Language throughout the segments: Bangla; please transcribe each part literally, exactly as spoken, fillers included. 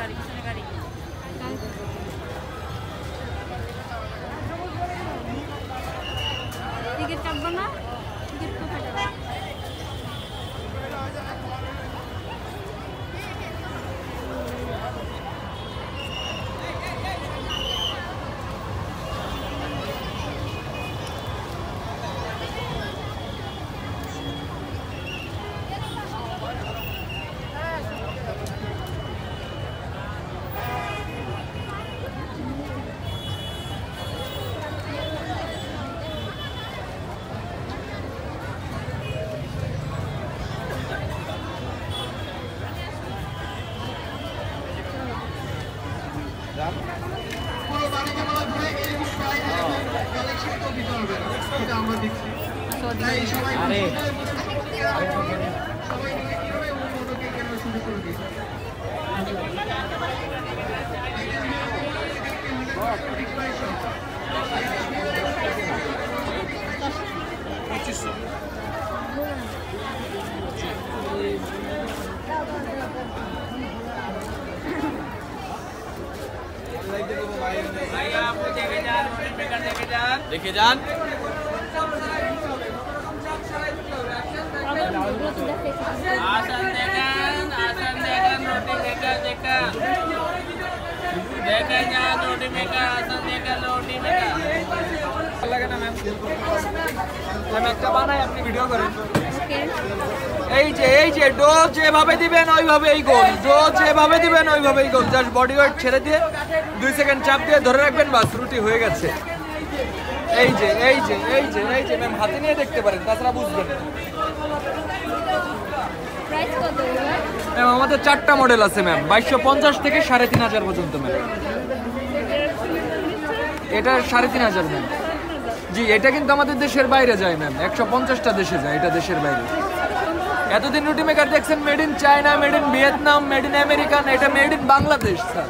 টিকিট কাটবো না টিকিট তো কাটবো দেখে যান आसन देखन आसन देखन रोटी मेकर देखन देखन जान रोटी मेकर आसन देखन रोटी मेकर लगे ना मैम मैम একটা বানাই আপনি ভিডিও করেন এই যে এই যে ডোজ যেভাবে দিবেন ওইভাবেই গোল ডোজ যেভাবে দিবেন ওইভাবেই গোল জাস্ট বডি ওয়েট ছেড়ে দিয়ে দুই সেকেন্ড চাপ দিয়ে ধরে রাখবেন বাস রুটি হয়ে গেছে এই যে এই যে এই যে এই যে ম্যাম হাতে নিয়ে দেখতে পারেন তাছাড়া বুঝবেন প্রাইস কত ম্যাম আমাদের চারটা মডেল আছে ম্যাম বাইশশো পঞ্চাশ থেকে সাড়ে তিন হাজার পর্যন্ত ম্যাম এটা সাড়ে তিন হাজার ম্যাম জি এটা কিন্তু আমাদের দেশের বাইরে যায় ম্যাম একশো পঞ্চাশটা দেশে যায় এটা দেশের বাইরে এতদিন রুটি মেকার দেখছেন made in China made in Vietnam made in American এটা made in Bangladesh sir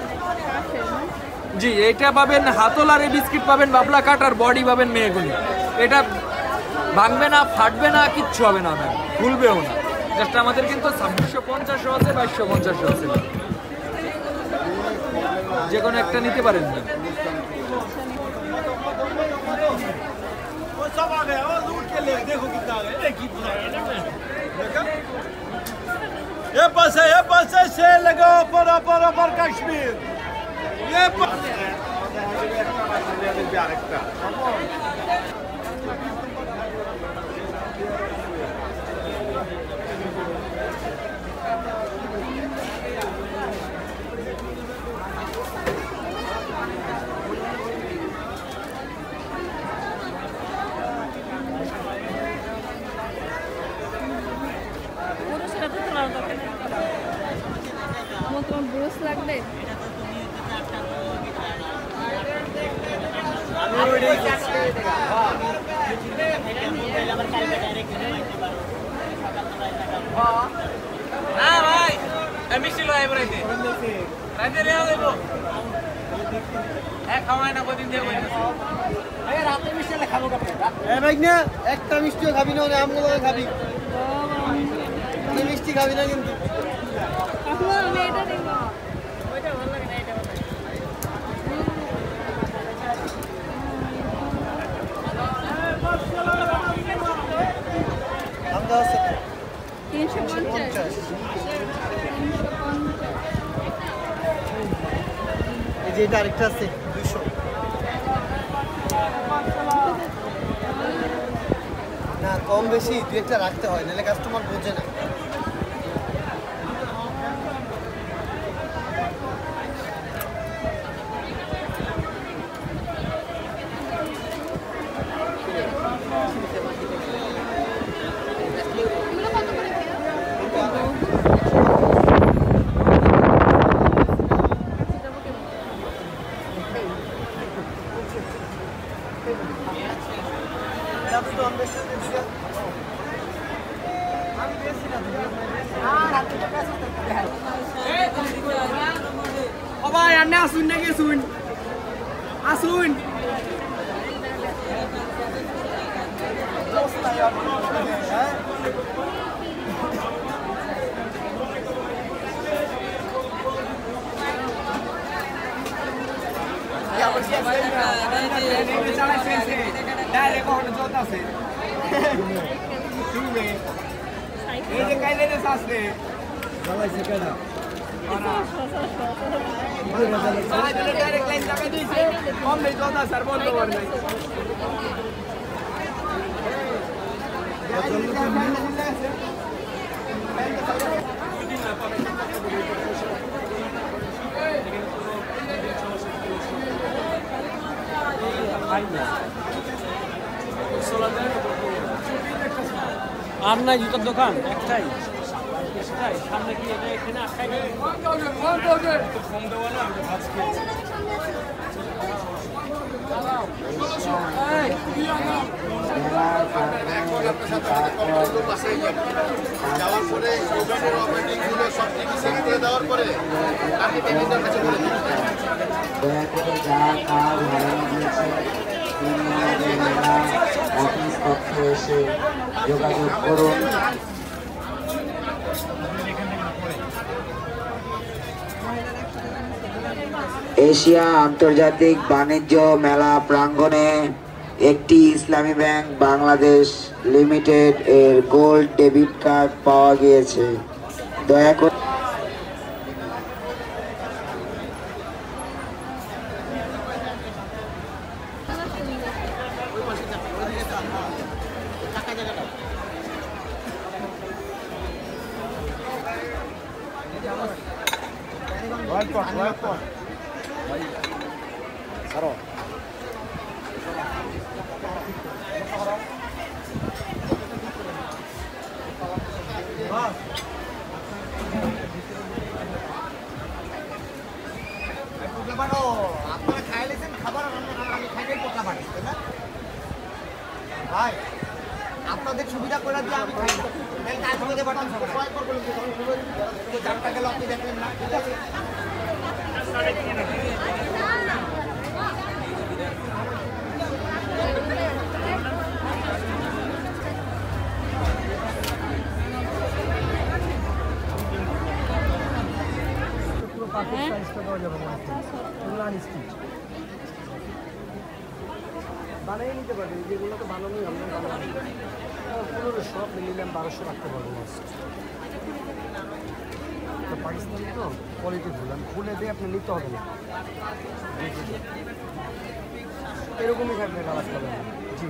ji এটা পাবেন হাতলার এই বিস্কিট পাবেন বাবলা কাটার বডি পাবেন মেয়েগুলি এটা ভাঙবে না ফাটবে না কিচ্ছু হবে না ম্যাম ভুলবেও না জাস্ট আমাদের কিন্তু ছাব্বিশশো পঞ্চাশও আছে বাইশশো পঞ্চাশও আছে যে কোনো একটা নিতে পারেন ম্যাম ये पास है ये पास है से लगाओ पर पर पर कश्मीर ये তোমার ব্রুশ লাগবে না ভাই আমি ছিল আইবরাইতে রাতে রেও দেব এক খাওয়ায় না কদিন দিয়ে কইতেছি এই রাতে মিষ্টি খাবো কাপড় এ ভাই না একটা মিষ্টিও খাবি না আমগুলো খাবি তুই মিষ্টি খাবি না কিন্তু আমি এটা দেব ওইটা ভালো লাগে না এটা আমদা আছে তিনশো পঞ্চাশ এই যে এটা আরেকটা আছে দুইশো না কম বেশি দুই একটা রাখতে হয় নাহলে কাস্টমার বোঝে না ভাই আন্না আসুন নাকি আসুন আসুন ডাইরেক্ট ওখানে চলতেছে এই যে কাইলে রে সাসরে চালাইছে কেডা চালাই দিলে ডাইরেক্ট লাইন লাগাই দিয়েছে কম নেই চলতেছে স্যার বন্ধ করে নাই আর নাই জুতার দোকান একটাই একটাই সামনে কি এটা এখানে আটকাই যাওয়ার পরে অপারেটিংগুলো সব কিছু সেট করে দেওয়ার পরে তাকে টেবিলের কাছে বলে দিন দয়া করে যা কাজ হারানো গিয়েছে অফিস কক্ষে এসে যোগাযোগ করুন। এশিয়া আন্তর্জাতিক বাণিজ্য মেলা প্রাঙ্গণে একটি ইসলামী ব্যাংক বাংলাদেশ লিমিটেড এর গোল্ড ডেবিট কার্ড পাওয়া গিয়েছে। দয়া করে আপনারা খাই লেছেন খাবার আমি খাইলেই পোকা পারি তাই না ভাই আপনাদের সুবিধা করে দিয়ে আমি খাই না কাজ করে পাঠান যারটা গেল আপনি দেখলেন না ঠিক আছে বানিয়ে নিতে পারবেন যেগুলো তো বানানোই আমরা পনেরো সব মিলিয়ে বারোশো রাখতে পারবো তো পাকিস্তানি তো কোয়ালিটি ফুল আমি খুলে দিয়ে আপনি নিতে হবে না এরকমই থাকবে কালার কালার জি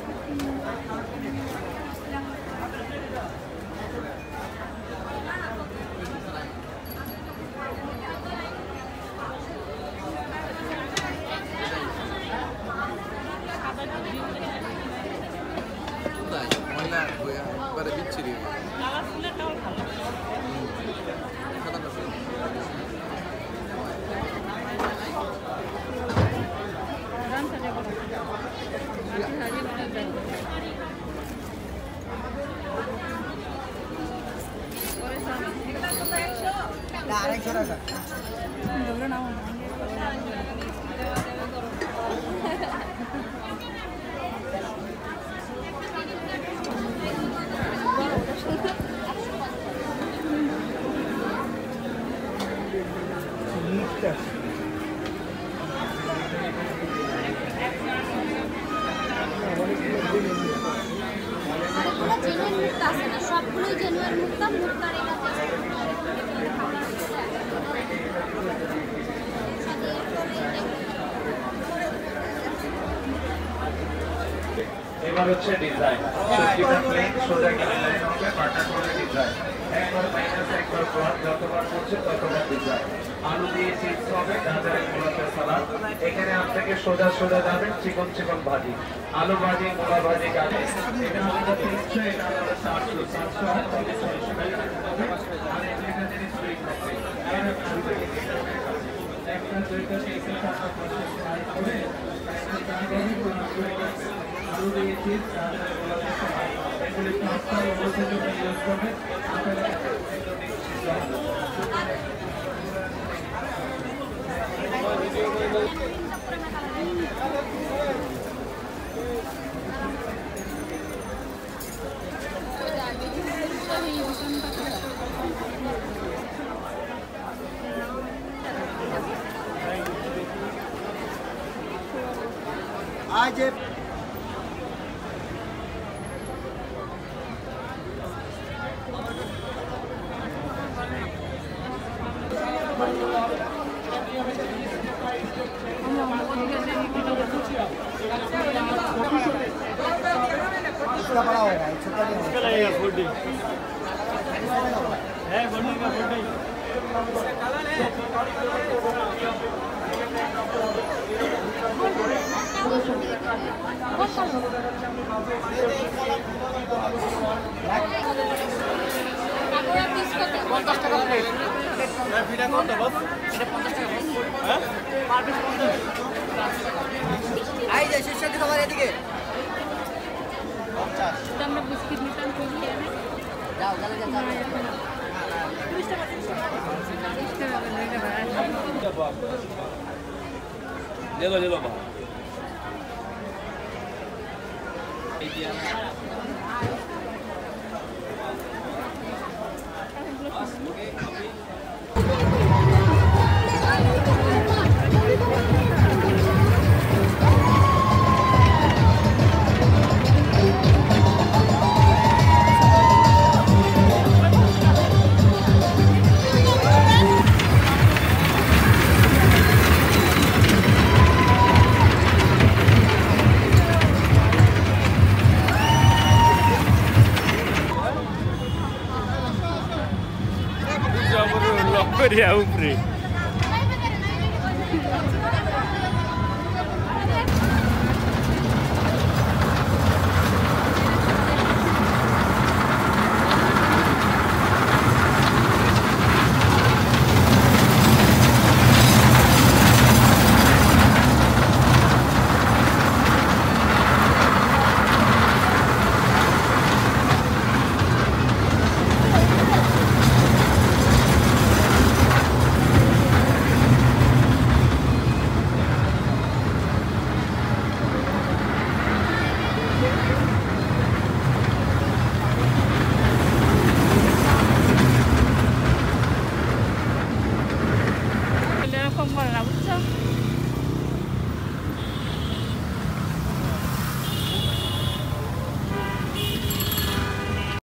আড়াইশো টাকা সবগুলোই জেনুয়ার মুক্তা মুক্তার এবার হচ্ছে ডিজাইন সত্যিটা প্লেন সোজা গেলে লাইন হবে বাটা করে ডিজাইন একবার মাইনাস একবার প্লট যতবার করছে ততবার ডিজাইন আলু দিয়ে চিপস হবে গাজরের মোলাতে সালাদ এখানে আপনাকে সোজা সোজা যাবেন চিকন চিকন ভাজি আলু ভাজি মোলা ভাজি গাজর এটা আমাদের তিনশো এটা আমাদের চারশো চারশো আর ছয়শো টাকা আর একটা জিনিস ফ্রি থাকবে একটা দুইটা তিনশো টাকা পাঁচশো টাকা করে আলু দিয়ে চিপস গাজরের মোলাতে সালাদ এগুলি পাঁচটা অবশ্যই ইউজ করবেন আপনারা आज इसका बड़ा होगा, छोटा नहीं होगा। लगेगा फोर्टी है फोर्टी का फोर्टी পঞ্চাশ টাকা প্লেট। ফিটা কোনটা বস এটা পঞ্চাশ টাকা বস। হ্যাঁ পার পিস পঞ্চাশ। আই যে শীর্ষ কি তোমার এদিকে পঞ্চাশ। আমরা বিস্কিট নিতাম তুই খেয়ে নে। যাও যাও যাও যাও। ले लो ले लो Lock keriya upre